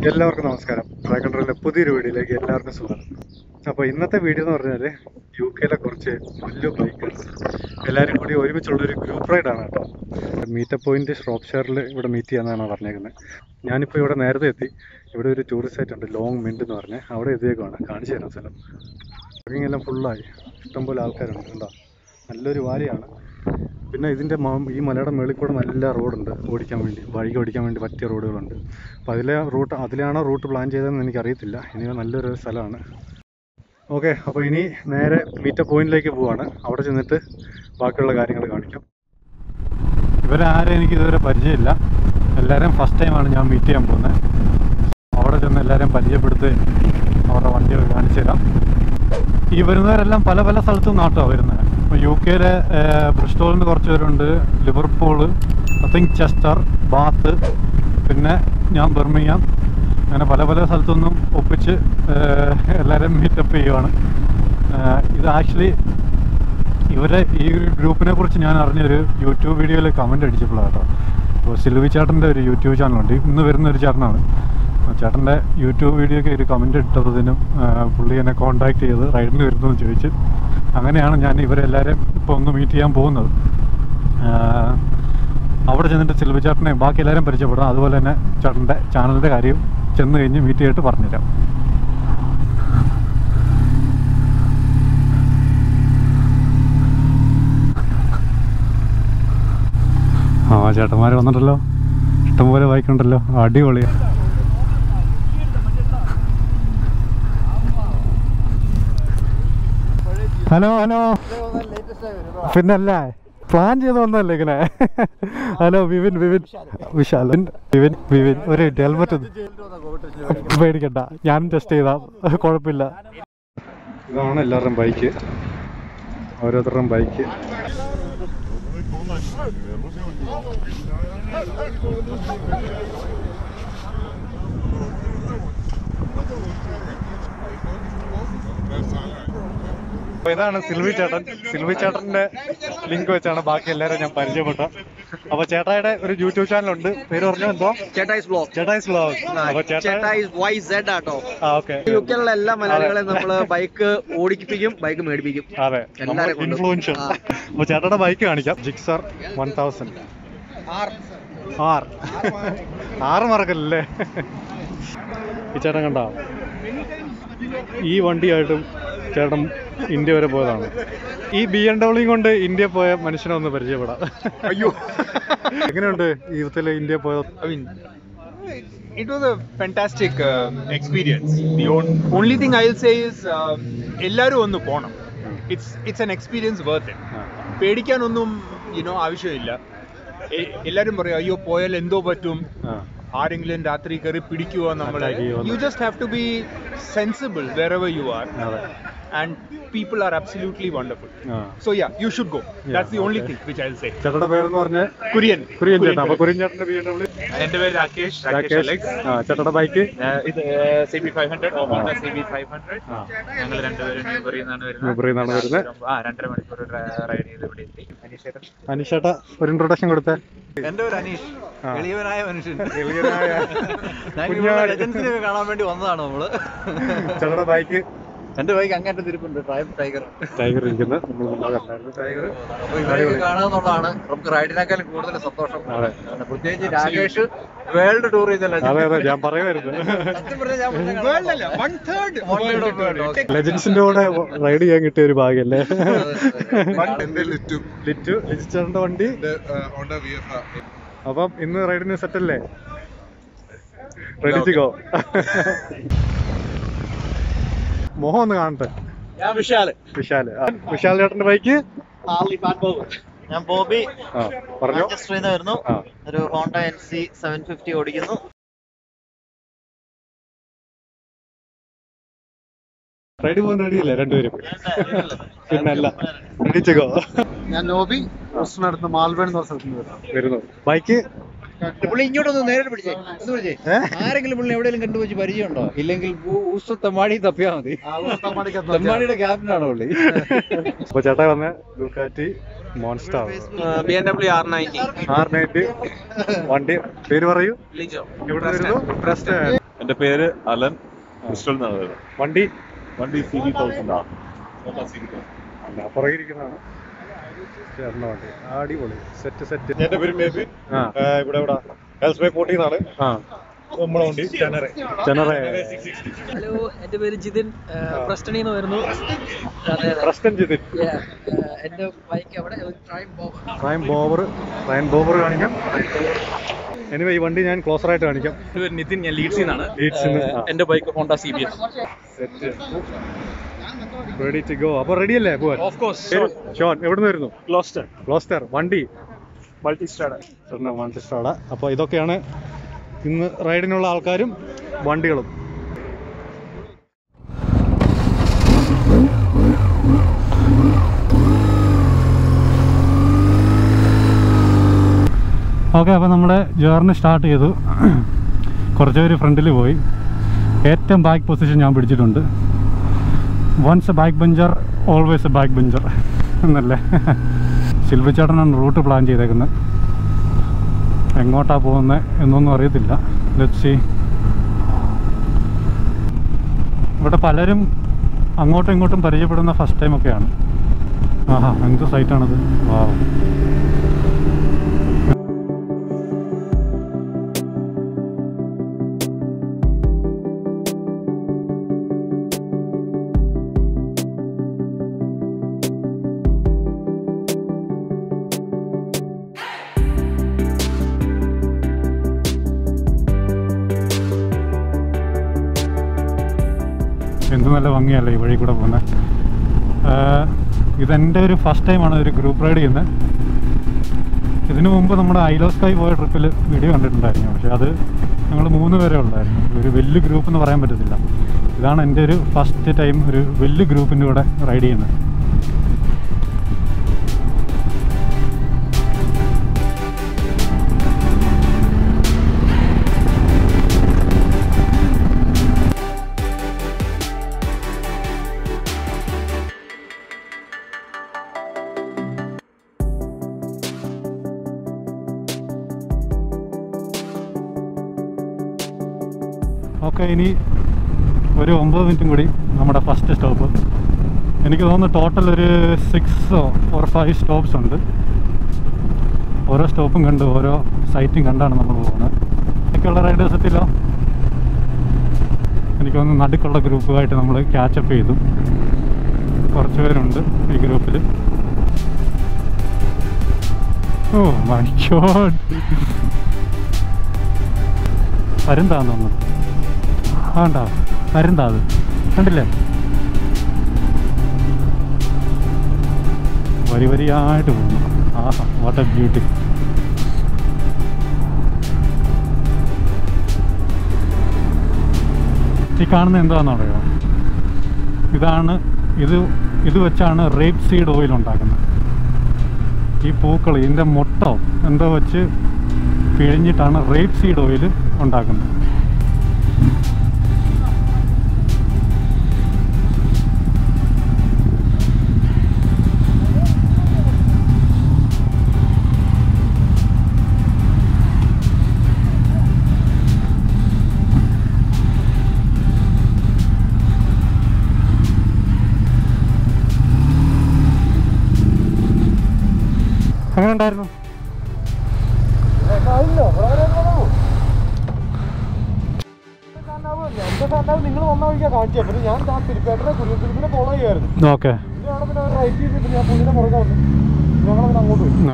എല്ലാവർക്കും നമസ്കാരം. Track and റോളിലെ പുതിയൊരു വീഡിയോയിലേക്ക് എല്ലാവർക്കും സ്വാഗതം. അപ്പോൾ ഇന്നത്തെ വീഡിയോ എന്ന് പറഞ്ഞാൽ UK കുറച്ച് മല്ലു ബൈക്കേഴ്സ് എല്ലാവരും കൂടി ഒരുമിച്ചുള്ളൊരു ഗ്രൂപ്പ് റൈഡാണ് കേട്ടോ. മീറ്റപ്പ് പോയിന്റ് ഷ്രോപ്ഷയറിൽ ഇവിടെ മീറ്റ് ചെയ്യാമെന്നാണ് പറഞ്ഞേക്കുന്നത്. ഞാനിപ്പോൾ ഇവിടെ നേരത്തെ എത്തി. ഇവിടെ ഒരു ടൂറിസ്റ്റ് സൈറ്റ് ഉണ്ട്, ലോങ് മിൻഡ് എന്ന് പറഞ്ഞാൽ. അവിടെ എത്തിയേക്കുവാണ്. കാണിച്ചു തരാം സ്ഥലം. പാർക്കിംഗ് എല്ലാം ഫുള്ളായി, ഇഷ്ടംപോലെ ആൾക്കാരുണ്ട്. കണ്ടോ, നല്ലൊരു വാലിയാണ്. പിന്നെ ഇതിൻ്റെ ഈ മലയുടെ മുകളിൽ കൂടെ നല്ല റോഡുണ്ട്, ഓടിക്കാൻ വേണ്ടി, ബൈക്ക് ഓടിക്കാൻ വേണ്ടി പറ്റിയ റോഡുകളുണ്ട്. അപ്പോൾ അതിലാണോ റൂട്ട് പ്ലാൻ ചെയ്തതെന്ന് എനിക്കറിയത്തില്ല. ഇനി നല്ലൊരു സ്ഥലമാണ്. ഓക്കെ, അപ്പോൾ ഇനി നേരെ മീറ്റപ്പ് പോയിന്റിലേക്ക് പോവാണ്. അവിടെ ചെന്നിട്ട് ബാക്കിയുള്ള കാര്യങ്ങൾ കാണിക്കാം. ഇവരാരും എനിക്കിതുവരെ പരിചയമില്ല. എല്ലാവരും ഫസ്റ്റ് ടൈമാണ് ഞാൻ മീറ്റ് ചെയ്യാൻ പോകുന്നത്. അവിടെ ചെന്ന് എല്ലാവരും പരിചയപ്പെടുത്തി അവരുടെ വണ്ടികൾ കാണിച്ചു തരാം. ഈ വരുന്നവരെല്ലാം പല പല സ്ഥലത്തു നിന്നാട്ടോ വരുന്നത്. ഇപ്പോൾ UKയിലെ ബ്രിസ്റ്റോളിൽ നിന്ന് കുറച്ച് പേരുണ്ട്, Liverpool, I think Chester, Bath, പിന്നെ ഞാൻ ബർമിംഗാം, അങ്ങനെ പല പല സ്ഥലത്തുനിന്നും ഒപ്പിച്ച് എല്ലാവരും മീറ്റപ്പ് ചെയ്യുവാണ്. ഇത് ആക്ച്വലി ഇവരെ ഈ ഗ്രൂപ്പിനെ കുറിച്ച് ഞാൻ അറിഞ്ഞൊരു യൂട്യൂബ് വീഡിയോയിൽ കമൻറ്റ് അടിച്ചപ്പോഴാണ് കേട്ടോ. അപ്പോൾ സിൽവി ചേട്ടൻ്റെ ഒരു യൂട്യൂബ് ചാനലുണ്ട്, ഇന്ന് വരുന്ന ഒരു ചേട്ടനാണ്. ചേട്ടൻ്റെ യൂട്യൂബ് വീഡിയോയ്ക്ക് ഒരു കമൻറ്റ് ഇട്ടതിനും പുള്ളി എന്നെ കോൺടാക്ട് ചെയ്ത് റൈഡിന് വരുന്നതെന്ന് ചോദിച്ച്, അങ്ങനെയാണ് ഞാൻ ഇവരെല്ലാവരും ഇപ്പോൾ ഒന്ന് മീറ്റ് ചെയ്യാൻ പോകുന്നത്. അവിടെ ചെന്നിട്ട് സിൽവി ചേട്ടനെ ബാക്കി എല്ലാവരും പരിചയപ്പെടാം. അതുപോലെ തന്നെ ചേട്ടൻ്റെ ചാനലിൻ്റെ കാര്യം ചെന്ന് കഴിഞ്ഞ് മീറ്റ് ചെയ്തിട്ട് പറഞ്ഞുതരാം. ആ ചേട്ടന്മാർ വന്നിട്ടല്ലോ, ഇഷ്ടംപോലെ ബൈക്കുണ്ടല്ലോ, അടിപൊളിയാണ്. ഹലോ ഹലോ, പിന്നല്ലേ പ്ലാൻ ചെയ്ത് വന്നല്ലേ ഇങ്ങനെ. ഹലോ വിവിൻ വിശാൽ വിവിൻ ഒരു ഹെൽമെറ്റ് പേടിക്കണ്ട, ഞാനും ടെസ്റ്റ് ചെയ്താ, കുഴപ്പമില്ല. ഇതാണ് എല്ലാവരുടെയും ബൈക്ക്, ഓരോരുത്തരുടെയും ബൈക്ക്. ഇതാണ് സിൽവി ചേട്ടൻ്റെ ലിങ്ക് വെച്ചാണ് ബാക്കി എല്ലാവരും ഞാൻ പരിചയപ്പെട്ടത്. അപ്പൊ ചേട്ടായുടെ ഒരു യൂട്യൂബ് ചാനലുണ്ട്, പേര് പറഞ്ഞു എന്തോ? ചേട്ടായിസ് വ്ലോഗ്. യുകെയിലുള്ള എല്ലാ മലയാളികളെയും നമ്മള് ബൈക്ക് ഓടിപ്പിക്കും, ബൈക്ക് മേടിപ്പിക്കും. അതെ, ഇൻഫ്ലുവൻഷ്യൽ. അപ്പൊ ചേട്ടായുടെ ബൈക്ക് കാണിക്കാം. ജിക്സർ 1000 ആറ് മറക്കല്ലേ. ഈ ചേട്ടൻ കണ്ടോ, ഈ വണ്ടിയായിട്ടും ചേട്ടൻ ഇന്ത്യ വരെ പോയതാണ്. ഈ BMW കൊണ്ട് ഇന്ത്യ പോയ മനുഷ്യനെ ഒന്ന് പരിചയപ്പെടാം. അയ്യോ, എങ്ങനെയുണ്ട് ജീവിതത്തിൽ ഇന്ത്യ പോയത്? It was a fantastic experience. The only thing I'll say is ellaru onnu ponam. It's an experience worth it. പേടിക്കാനൊന്നും ആവശ്യമില്ല. എല്ലാരും പറയും അയ്യോ പോയാൽ എന്തോ പറ്റും, ആരെങ്കിലും രാത്രി കയറി പിടിക്കുക നമ്മളെ. You just have to be sensible wherever you are. And people are absolutely wonderful. So yeah, you should go. That's the only thing which I'll say. ചേട്ടന്റെ പേരെന്ന് പറഞ്ഞാൽ കുര്യൻ ചേട്ടാ. അപ്പൊ കുര്യൻ ചേട്ടന്റെ BMW. എന്റെ പേര് രാകേഷ് അലക്സ്. ചേട്ടന്റെ ബൈക്ക് ഇത് CB500, Honda CB500. ഞങ്ങൾ രണ്ടുപേരും ന്യൂബറിന്നാണ് വരുന്നത്. 2.5 മണിക്കൂർ റൈഡ് ചെയ്ത് ഇവിടെ എത്തി. അനീഷേട്ടാ ഒരു ഇൻട്രൊഡക്ഷൻ കൊടുത്തേ. എന്റെ പേര് അനീഷ്, എളിയവനായ മനുഷ്യൻ. ലെജൻസിനെ കാണാൻ വേണ്ടി വന്നതാണ് നമ്മള്. ചേട്ടന്റെ ബൈക്ക്, എന്റെ ബൈക്ക് അങ്ങേറ്റ തിരിപ്പുണ്ട്, ടൈഗർ ഇരിക്കുന്നത്. ഇവരൊക്കെ കാണാന്നുള്ളതാണ് നമുക്ക് റൈഡിനേക്കാളും കൂടുതൽ സന്തോഷം. പ്രത്യേകിച്ച് രാകേഷ് വേൾഡ് ടൂർ ചെയ്തല്ലോ. അതെ, ഞാൻ പറയുമായിരുന്നു ലെജൻസിന്റെ കൂടെ റൈഡ് ചെയ്യാൻ കിട്ടിയ ഒരു ഭാഗ്യല്ലേ. ലിറ്റു ചേട്ടന്റെ വണ്ടി. അപ്പം ഇന്ന് റൈഡിന് സെറ്റല്ലേ? Ready to go. മോഹം ഒന്ന് കാണട്ടെ. വിശാൽ ചേട്ടന്റെ ബൈക്ക്. ഞാൻ ബോബി, പറഞ്ഞോ. വരുന്നു. ഒരു ഹോണ്ട NC 750 ഓടിക്കുന്നു. റൈഡ് പോകാൻ റെഡിയല്ലേ രണ്ടുപേരും? പിന്നല്ല, റെഡി ടു ഗോ. ഞാൻ നോബി, അടുത്ത് മാൽവേൺ എന്ന സ്ഥലത്ത് വരുന്നു. ബൈക്ക് പുള്ളി ഇങ്ങോട്ടൊന്ന് നേരിട്ട് പിടിച്ചേ, ആരെങ്കിലും പുള്ളി എവിടെയെങ്കിലും കണ്ടുപോയി പരിചയമുണ്ടോ? ഇല്ലെങ്കിൽ തെമ്മാടി തപ്പിയാ മതി. തെമ്മാടിയുടെ ക്യാപ്റ്റനാണോ പുള്ളി? അപ്പൊ ചേട്ടാ വന്ന ഡുക്കാറ്റി മോൺസ്റ്റർ BMW R90 വണ്ടി പേര് പറയൂ. ലിജോ. എവിടെ വരുന്നു? എൻ്റെ പേര് അലൻ ക്രിസ്റ്റൽ എന്നാണ് പേര്. വണ്ടി CD1000 പുറകിരിക്കുന്നതാണ് ചേർന്ന വണ്ടി. അടിപൊളി സെറ്റ്. എന്റെ പേര് മേബി. ഇവിടെ ഹെൽസ് ബൈ കോട്ടിന്നാണ് നമ്മുടെ വണ്ടി ജനറേ. ഹലോ, എന്റെ പേര് ജിതിൻ, പ്രസ്റ്റണിന്ന് വരുന്നു. പ്രസ്റ്റൻ ജിതിൻ. എന്റെ ബൈക്ക് അവിടെ ട്രൈം ബോബർ കാണിക്കാം. എനിവേ ഈ വണ്ടി ഞാൻ ക്ലോസർ ആയിട്ട് കാണിക്കാം. നിതിൻ, ഞാൻ ലീഡ്സിൽ നിന്നാണ്. എന്റെ bike Honda CBS. Ready to go. അപ്പോൾ റെഡി അല്ലേ പോവാൻ? Of course. ഷോൺ എവിടെ നിന്ന് വരുന്നു? ക്ലോസ്റ്റർ. വണ്ടി മൾട്ടിസ്റ്റാഡ. അപ്പോൾ ഇതൊക്കെയാണ് ഇന്ന് റൈഡിനുള്ള ആൾക്കാരും വണ്ടികളും. ഓക്കെ, അപ്പോൾ നമ്മുടെ ജേർണി സ്റ്റാർട്ട് ചെയ്തു. കുറച്ച് പേര് ഫ്രണ്ടിൽ പോയി. ഏറ്റവും ബാക്ക് പൊസിഷൻ ഞാൻ പിടിച്ചിട്ടുണ്ട്. Once a back bencher always a back bencher എന്നല്ലേ. സിൽവർ ചേട്ടനാണ് റൂട്ട് പ്ലാൻ ചെയ്തേക്കുന്നത്. എങ്ങോട്ടാണ് പോകുന്നത് എന്നൊന്നും അറിയത്തില്ല. Let's see. ഇവിടെ പലരും അങ്ങോട്ടും ഇങ്ങോട്ടും പരിചയപ്പെടുന്ന ഫസ്റ്റ് ടൈമൊക്കെയാണ്. ആഹാ, എന്ത് സൈറ്റാണത്! വാവ്. എന്ത് നല്ല ഭംഗിയല്ലേ ഈ വഴി കൂടെ പോകുന്നത്. ഇതെൻ്റെ ഒരു ഫസ്റ്റ് ടൈമാണ് ഒരു ഗ്രൂപ്പ് റൈഡ് ചെയ്യുന്നത്. ഇതിനു മുമ്പ് നമ്മുടെ ഐലോസ്കൈ പോയ ട്രിപ്പിൽ വീഡിയോ കണ്ടിട്ടുണ്ടായിരുന്നു. പക്ഷേ അത് ഞങ്ങൾ 3 പേരെ ഉള്ളായിരുന്നു. ഒരു വലിയ ഗ്രൂപ്പ് എന്ന് പറയാൻ പറ്റത്തില്ല. ഇതാണ് എൻ്റെ ഒരു ഫസ്റ്റ് ടൈം ഒരു വലിയ ഗ്രൂപ്പിൻ്റെ കൂടെ റൈഡ് ചെയ്യുന്നത്. ഓക്കെ, ഇനി ഒരു 9 മിനിറ്റും കൂടി നമ്മുടെ ഫസ്റ്റ് സ്റ്റോപ്പ്. എനിക്ക് തോന്നുന്നു ടോട്ടൽ ഒരു 6 or 5 സ്റ്റോപ്സ് ഉണ്ട്. ഓരോ സ്റ്റോപ്പും കണ്ട് ഓരോ സൈറ്റും കണ്ടാണ് നമ്മൾ പോകുന്നത്. എനിക്കുള്ള റൈഡേഴ്സ് എത്തില്ലോ. എനിക്ക് തോന്നുന്നു നടുക്കുള്ള ഗ്രൂപ്പുമായിട്ട് നമ്മൾ ക്യാച്ചപ്പ് ചെയ്തു. കുറച്ച് പേരുണ്ട് ഈ ഗ്രൂപ്പിൽ. ഓ മൈ ഗോഡ്, പരുന്താന്ന് തോന്നുന്നു. വേണ്ട, പരുന്താ അത്, കണ്ടില്ലേ? വരിയായിട്ട് പോകുന്നു. ആഹാ, വാട്ട് എ ബ്യൂട്ടി. ഈ കാണുന്നത് എന്താണെന്ന് പറയുമോ? ഇത് വെച്ചാണ് റേപ്പ് സീഡ് ഓയിൽ ഉണ്ടാക്കുന്നത്. ഈ പൂക്കൾ, ഇതിൻ്റെ മുട്ടോ എന്തോ വെച്ച് പിഴിഞ്ഞിട്ടാണ് റേപ്പ് സീഡ് ഓയിൽ ഉണ്ടാക്കുന്നത്. അങ്ങനെ ഉണ്ടായിരുന്നു. നിങ്ങൾ വന്ന വഴിക്കാ കാണിച്ചു. പിന്നെ ഞാൻ തിരുപ്പേട്ടനെ കുരുപ്പിനെ ഫോളോ ചെയ്യായിരുന്നു. ഓക്കെ, പിന്നെ റൈറ്റ് ചെയ്തിട്ട് ഞാൻ പുള്ളിനെ പുറകെ വന്നു. ഞങ്ങളങ്ങനെ അങ്ങോട്ട് പോയി.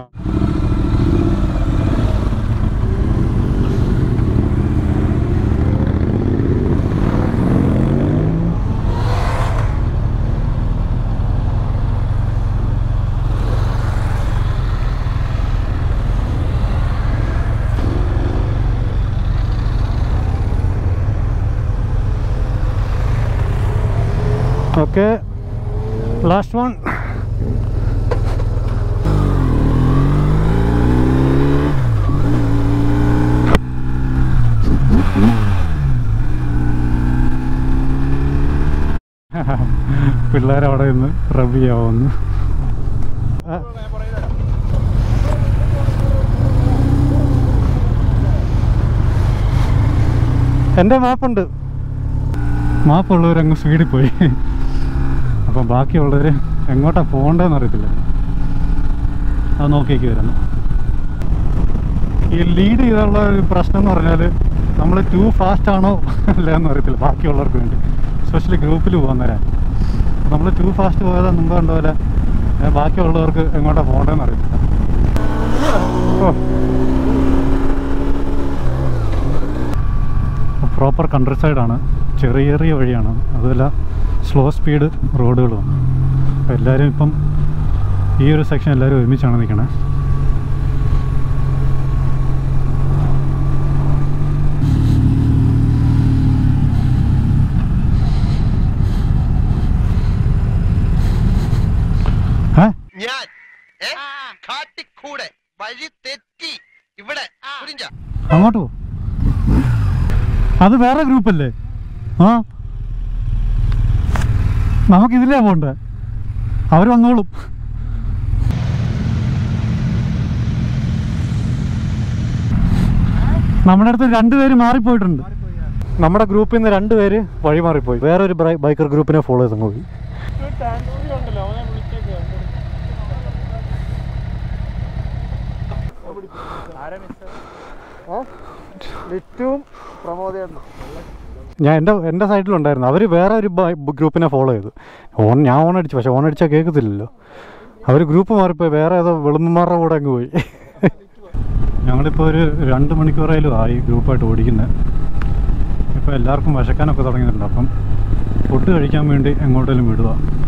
Okay, last one. പിള്ളേരവിടെ നിന്ന് റബ് ചെയ്യാവുന്നു. എൻ്റെ മാപ്പുണ്ട്, മാപ്പുള്ളവരങ്ങ് സ്പീഡിൽ പോയി. അപ്പം ബാക്കിയുള്ളവർ എങ്ങോട്ടാണ് പോകേണ്ടതെന്ന് അറിയത്തില്ല. അത് നോക്കിയേക്ക് വരുന്നു. ഈ ലീഡ് ചെയ്തുള്ള ഒരു പ്രശ്നം എന്ന് പറഞ്ഞാൽ നമ്മൾ ടു ഫാസ്റ്റ് ആണോ അല്ല എന്ന് അറിയത്തില്ല ബാക്കിയുള്ളവർക്ക് വേണ്ടി, എസ്പെഷ്യലി ഗ്രൂപ്പിൽ പോകുന്നവരാണ്. നമ്മൾ ടു ഫാസ്റ്റ് പോയാൽ മുമ്പ് കണ്ട പോലെ ബാക്കിയുള്ളവർക്ക് എങ്ങോട്ടാണ് പോകേണ്ടതെന്ന് അറിയത്തില്ല. പ്രോപ്പർ കൺട്രി സൈഡാണ്, ചെറിയ ചെറിയ വഴിയാണ്, അതുമല്ല സ്ലോ സ്പീഡ് റോഡുകളും. അപ്പോൾ എല്ലാവരും ഇപ്പം ഈ ഒരു സെക്ഷൻ എല്ലാവരും ഒരുമിച്ചാണ് നിൽക്കണേ. അങ്ങോട്ട് പോ, അത് വേറെ ഗ്രൂപ്പല്ലേ? ആ, നമുക്കിതിലേ പോണ്ടേ, അവർ വന്നോളും. നമ്മുടെ അടുത്ത് 2 പേര് മാറിപ്പോയിട്ടുണ്ട്. നമ്മുടെ ഗ്രൂപ്പിൽ നിന്ന് 2 പേര് വഴി മാറിപ്പോയി, വേറൊരു ബൈക്കർ ഗ്രൂപ്പിനെ ഫോളോ ചെയ്ത് പോയി. ഞാൻ എൻ്റെ സൈഡിലുണ്ടായിരുന്നു, അവർ വേറെ ഒരു ഗ്രൂപ്പിനെ ഫോളോ ചെയ്തു. ഞാൻ ഓണടിച്ചു, പക്ഷെ ഓണടിച്ചാൽ കേൾക്കത്തില്ലല്ലോ. അവർ ഗ്രൂപ്പ് മാറിപ്പോയി, വേറെ ഏതോ വെളുമ്പന്മാരുടെ കൂടെ അങ്ങ് പോയി. ഞങ്ങളിപ്പോൾ ഒരു 2 മണിക്കൂറായാലും ആയി ഗ്രൂപ്പായിട്ട് ഓടിക്കുന്നത്. ഇപ്പോൾ എല്ലാവർക്കും വിശക്കാനൊക്കെ തുടങ്ങിയിട്ടുണ്ട്. അപ്പം ഫുഡ് കഴിക്കാൻ വേണ്ടി എങ്ങോട്ടേലും വിടുക.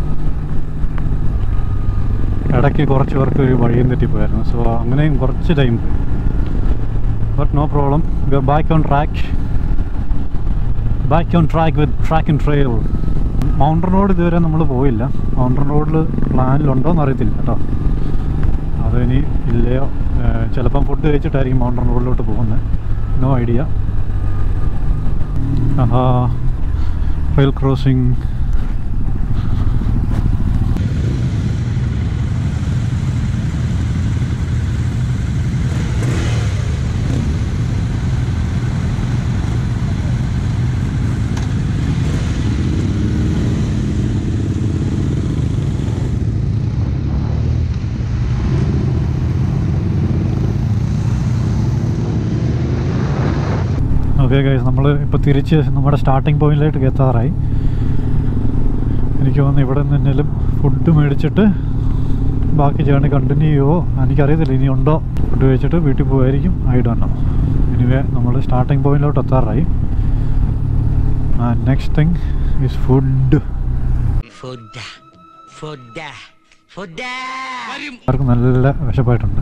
ഇടയ്ക്ക് കുറച്ച് പേർക്ക് ഒരു വഴിയും തെറ്റിപ്പോയായിരുന്നു. സോ അങ്ങനെയും കുറച്ച് ടൈം പോയി. But no problem, we are back on track with track and trail. Mountain road ഇതുവരെ നമ്മൾ പോയില്ല. മൗണ്ടൻ റോഡിൽ പ്ലാനിലുണ്ടോ എന്ന് അറിയത്തില്ല കേട്ടോ. അതിനി ഇല്ലയോ, ചിലപ്പം ഫുഡ് കഴിച്ചിട്ടായിരിക്കും മൗണ്ടൻ റോഡിലോട്ട് പോകുന്നത്. No idea. Rail crossing. Okay guys, നമ്മൾ ഇപ്പോൾ തിരിച്ച് നമ്മുടെ സ്റ്റാർട്ടിങ് പോയിന്റിലേക്ക് എത്താറായി. എനിക്ക് തോന്നുന്നു ഇവിടെ നിന്ന് എന്തെങ്കിലും ഫുഡ് മേടിച്ചിട്ട് ബാക്കി ജേർണി കണ്ടിന്യൂ ചെയ്യുമോ എനിക്കറിയത്തില്ല. ഇനി ഉണ്ടോ, ഫുഡ് കഴിച്ചിട്ട് വീട്ടിൽ പോകുമായിരിക്കും. I don't know. എനിവേ നമ്മൾ സ്റ്റാർട്ടിങ് പോയിന്റിലോട്ട് എത്താറായി. Next thing is food. ആർക്കും നല്ല വിശപ്പായിട്ടുണ്ട്.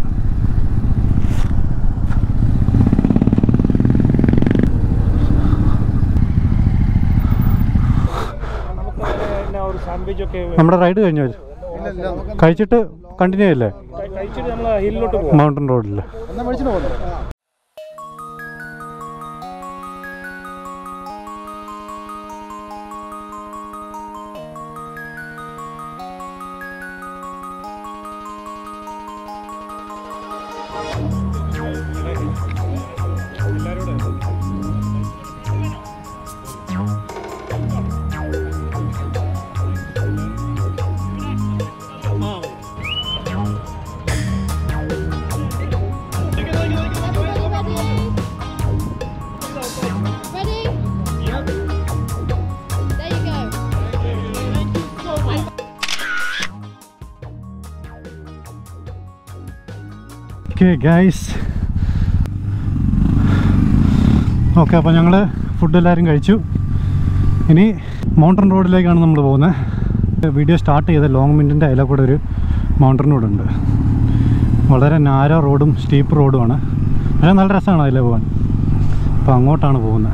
നമ്മുടെ റൈഡ് കഴിഞ്ഞോ? കഴിച്ചിട്ട് കണ്ടിന്യൂ ചെയ്യല്ലേ മൗണ്ടൻ റോഡിൽ? ഓക്കെ ഗൈസ്, ഓക്കെ, അപ്പോൾ ഞങ്ങൾ ഫുഡ് എല്ലാവരും കഴിച്ചു. ഇനി മൗണ്ടൻ റോഡിലേക്കാണ് നമ്മൾ പോകുന്നത്. വീഡിയോ സ്റ്റാർട്ട് ചെയ്ത ലോങ് മിൻറ്റിൻ്റെ അതിലെ കൂടെ ഒരു മൗണ്ടൻ റോഡുണ്ട്. വളരെ നാരോ റോഡും സ്റ്റീപ്പ് റോഡുമാണ്. പക്ഷേ നല്ല രസമാണ് അതിലെ പോകാൻ. അപ്പോൾ അങ്ങോട്ടാണ് പോകുന്നത്.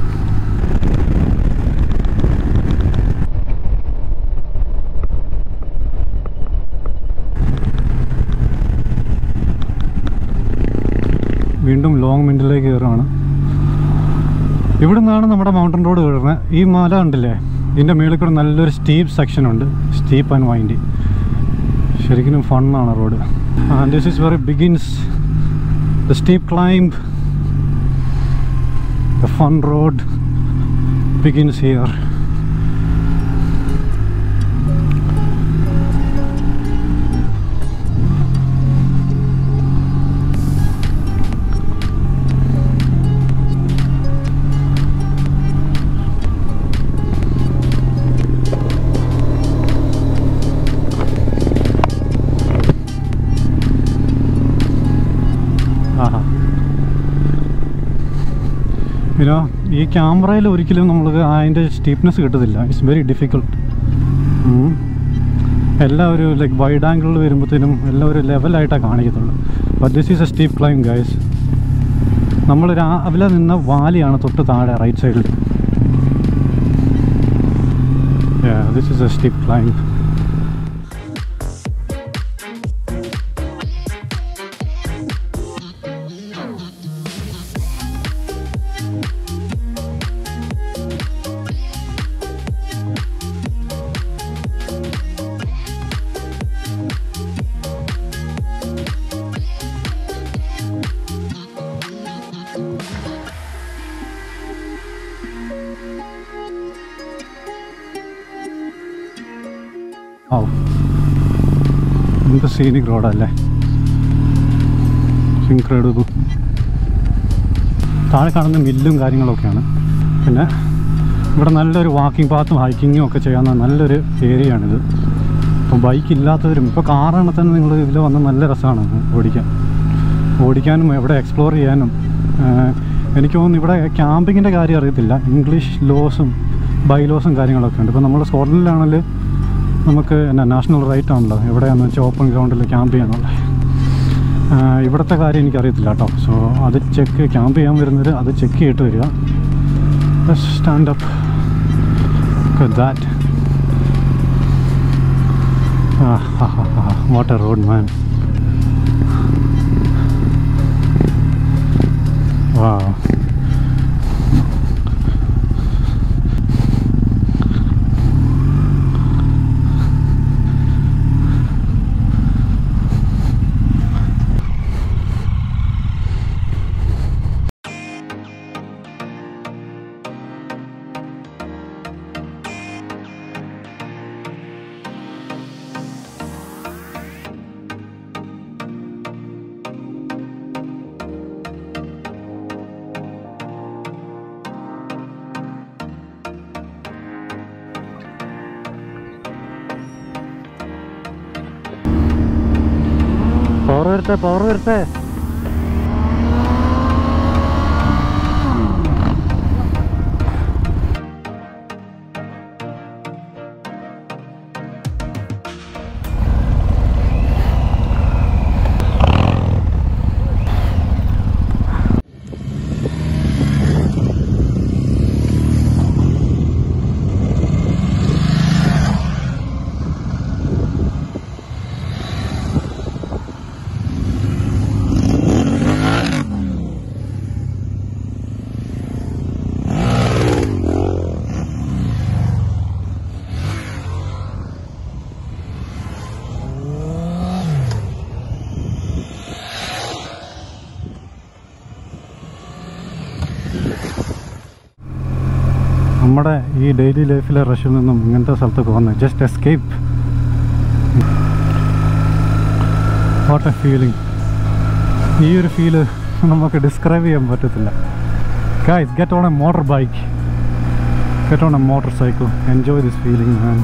വീണ്ടും ലോങ് മിൻറ്റിലേക്ക് കയറുകയാണ്. ഇവിടെ നിന്നാണ് നമ്മുടെ മൗണ്ടൻ റോഡ് കയറുന്നത്. ഈ മല കണ്ടില്ലേ, ഇതിൻ്റെ മുകളിൽ കൂടെ നല്ലൊരു സ്റ്റീപ്പ് സെക്ഷനുണ്ട്, സ്റ്റീപ്പ് ആൻഡ് വൈൻഡി. ശരിക്കും ഫണ്ണാണ് റോഡ്. And this is very begins the steep climb, the fun road. begins here. പിന്നെ ഈ ക്യാമറയിൽ ഒരിക്കലും നമ്മൾക്ക് അതിൻ്റെ സ്റ്റീപ്നെസ് കിട്ടത്തില്ല. It's very difficult. എല്ലാം ഒരു ലൈക്ക് വൈഡ് ആംഗിളിൽ വരുമ്പോഴത്തേനും എല്ലാം ഒരു ലെവലായിട്ടാണ് കാണിക്കത്തുള്ളൂ. But this is a steep climb guys. നമ്മൾ രാവിലെ നിന്ന വാലിയാണ് തൊട്ട് താഴെ റൈറ്റ് സൈഡിൽ. This is a steep climb. എന്ത് സീനിക് റോഡല്ലേ, ഇൻക്രെഡിബിൾ. താഴെ കാണുന്ന മില്ലും കാര്യങ്ങളൊക്കെയാണ്. പിന്നെ ഇവിടെ നല്ലൊരു വാക്കിംഗ് പാത്തും ഹൈക്കിങ്ങും ഒക്കെ ചെയ്യാവുന്ന നല്ലൊരു ഏരിയയാണിത്. അപ്പോൾ ബൈക്ക് ഇല്ലാത്തവരും ഇപ്പോൾ കാറാണ് തന്നെ നിങ്ങൾ ഇതിൽ വന്ന് നല്ല രസമാണ് ഓടിക്കാനും എവിടെ എക്സ്പ്ലോർ ചെയ്യാനും. എനിക്ക് തോന്നുന്നു ഇവിടെ ക്യാമ്പിങ്ങിൻ്റെ കാര്യം അറിയത്തില്ല. ഇംഗ്ലീഷ് ലോസും ബൈലോസും കാര്യങ്ങളൊക്കെ ഉണ്ട്. ഇപ്പോൾ നമ്മൾ സ്കോട്ട്ലൻഡിലാണെങ്കിൽ നമുക്ക് നാഷണൽ റൈറ്റ് ആണല്ലോ എവിടെയാണെന്ന് വെച്ചാൽ ഓപ്പൺ ഗ്രൗണ്ടിൽ ക്യാമ്പ് ചെയ്യാന്നുള്ളത്. ഇവിടുത്തെ കാര്യം എനിക്കറിയത്തില്ല കേട്ടോ. സോ അത് ക്യാമ്പ് ചെയ്യാൻ വരുന്നത് അത് ചെക്ക് ചെയ്തിട്ട് വരിക. Stand up that. What a road man. Wow. Power വരട്ടെ. നമ്മുടെ ഈ ഡെയിലി ലൈഫിലെ റഷിൽ നിന്നും ഇങ്ങനത്തെ സ്ഥലത്തൊക്കെ വന്ന് just escape. What a feeling. ഈ ഒരു ഫീല് നമുക്ക് ഡിസ്ക്രൈബ് ചെയ്യാൻ പറ്റത്തില്ല. Guys, get on a motorbike, get on a motorcycle, enjoy this feeling man.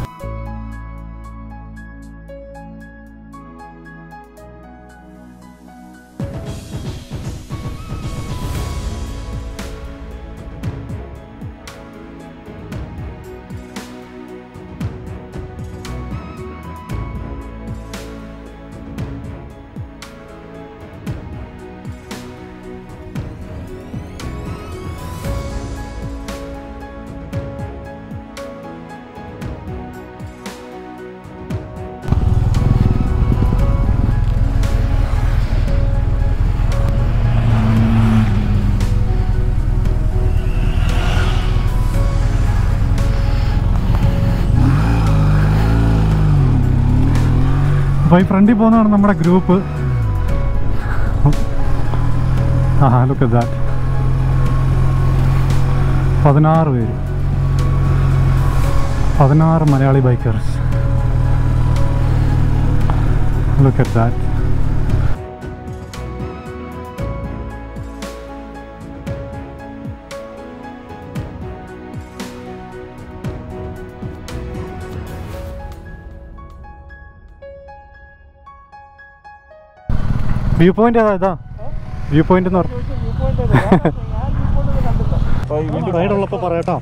അപ്പോൾ ഈ ഫ്രണ്ടിൽ പോകുന്നതാണ് നമ്മുടെ ഗ്രൂപ്പ്. Look at that. 16 പേര്. 16 Malayali bikers. Look at that. Viewpoint ഏതാ? വ്യൂ പോയിന്റ് എന്ന് പറഞ്ഞു റൈഡുള്ളപ്പോൾ പറയാട്ടോ.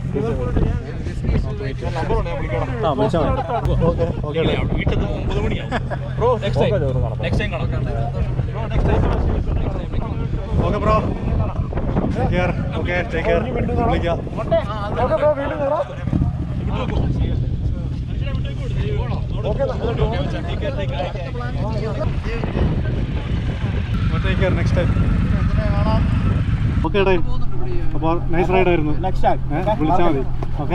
Okay bro, take care. Okay, take care. വിളിക്കാം. Take care, next time. Okay ഡേ, അപ്പോൾ നൈസ് റൈഡ് ആയിരുന്നു. വിളിച്ചാൽ മതി. ഓക്കെ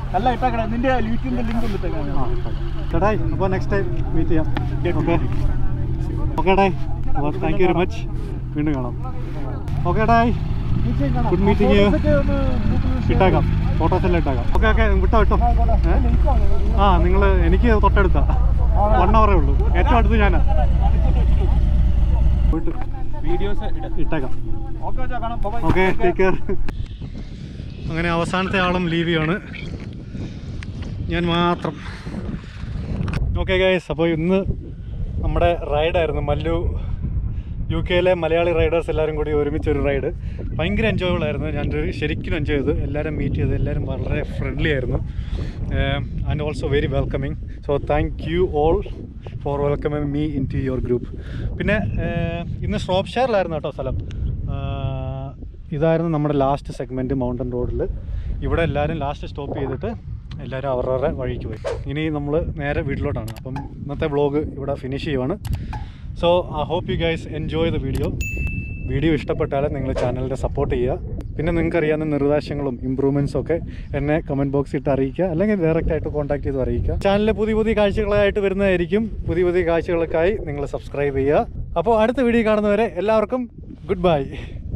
ചേട്ടായി, അപ്പോൾ നെക്സ്റ്റ് ടൈം മീറ്റ് ചെയ്യാം. ഓക്കെ ഓക്കെ ഡേ, അപ്പോൾ താങ്ക് യു വെരി മച്ച്. വീണ്ടും കാണാം. ഓക്കെ ഡേ, ഗുഡ് മീറ്റിംഗ് യു. ഇട്ടേക്കാം, ഫോട്ടോസ് എല്ലാം ഇട്ടേക്കാം. ഓക്കെ ഓക്കെ, വിട്ടോ വിട്ടോ. നിങ്ങൾ എനിക്ക് തൊട്ടടുത്താ, 1 hour ഉള്ളൂ. ഏറ്റവും അടുത്ത് ഞാനാ. പോയിട്ട് ഇട്ടേക്കാം. Okay, take care. അങ്ങനെ അവസാനത്തെ ആളും ലീവ് ചെയ്യാണ്, ഞാൻ മാത്രം. ഓക്കെ ഗൈസ്, അപ്പോൾ ഇന്ന് നമ്മുടെ റൈഡായിരുന്നു മല്ലു. UK മലയാളി റൈഡേഴ്സ് എല്ലാവരും കൂടി ഒരുമിച്ചൊരു റൈഡ്. ഭയങ്കര എൻജോയബിൾ ആയിരുന്നു. ഞാൻ ശരിക്കും എൻജോയ് ചെയ്തു. എല്ലാവരും മീറ്റ് ചെയ്ത് എല്ലാവരും വളരെ ഫ്രണ്ട്ലി ആയിരുന്നു. And also very welcoming. So thank you all for welcoming me into your group. പിന്നെ ഇന്ന് ഷോപ്പ്ഷെയറിലായിരുന്നു കേട്ടോ സ്ഥലം. ഇതായിരുന്നു നമ്മുടെ ലാസ്റ്റ് സെഗ്മെൻറ്റ്, മൗണ്ടൻ റോഡിൽ. ഇവിടെ എല്ലാവരും ലാസ്റ്റ് സ്റ്റോപ്പ് ചെയ്തിട്ട് എല്ലാവരും അവരവരുടെ വഴിക്ക് പോയി. ഇനി നമ്മൾ നേരെ വീട്ടിലോട്ടാണ്. അപ്പം ഇന്നത്തെ വ്ളോഗ് ഇവിടെ ഫിനിഷ് ചെയ്യുവാണ്. So I hope you guys enjoy the video. Video ഇഷ്ടപ്പെട്ടാൽ നിങ്ങൾ ചാനലിനെ സപ്പോർട്ട് ചെയ്യുക. പിന്നെ നിങ്ങൾക്ക് അറിയാവുന്ന നിർദ്ദേശങ്ങളും ഇമ്പ്രൂവ്മെൻറ്റ്സും ഒക്കെ എന്നെ കമൻറ്റ് ബോക്സിൽ ഇട്ട് അറിയിക്കുക, അല്ലെങ്കിൽ ഡയറക്റ്റായിട്ട് കോൺടാക്ട് ചെയ്ത് അറിയിക്കുക. ചാനലിൽ പുതിയ പുതിയ കാഴ്ചകളായിട്ട് വരുന്നതായിരിക്കും. പുതിയ പുതിയ കാഴ്ചകൾക്കായി നിങ്ങൾ സബ്സ്ക്രൈബ് ചെയ്യുക. അപ്പോൾ അടുത്ത വീഡിയോ കാണുന്നവരെ എല്ലാവർക്കും ഗുഡ് ബൈ.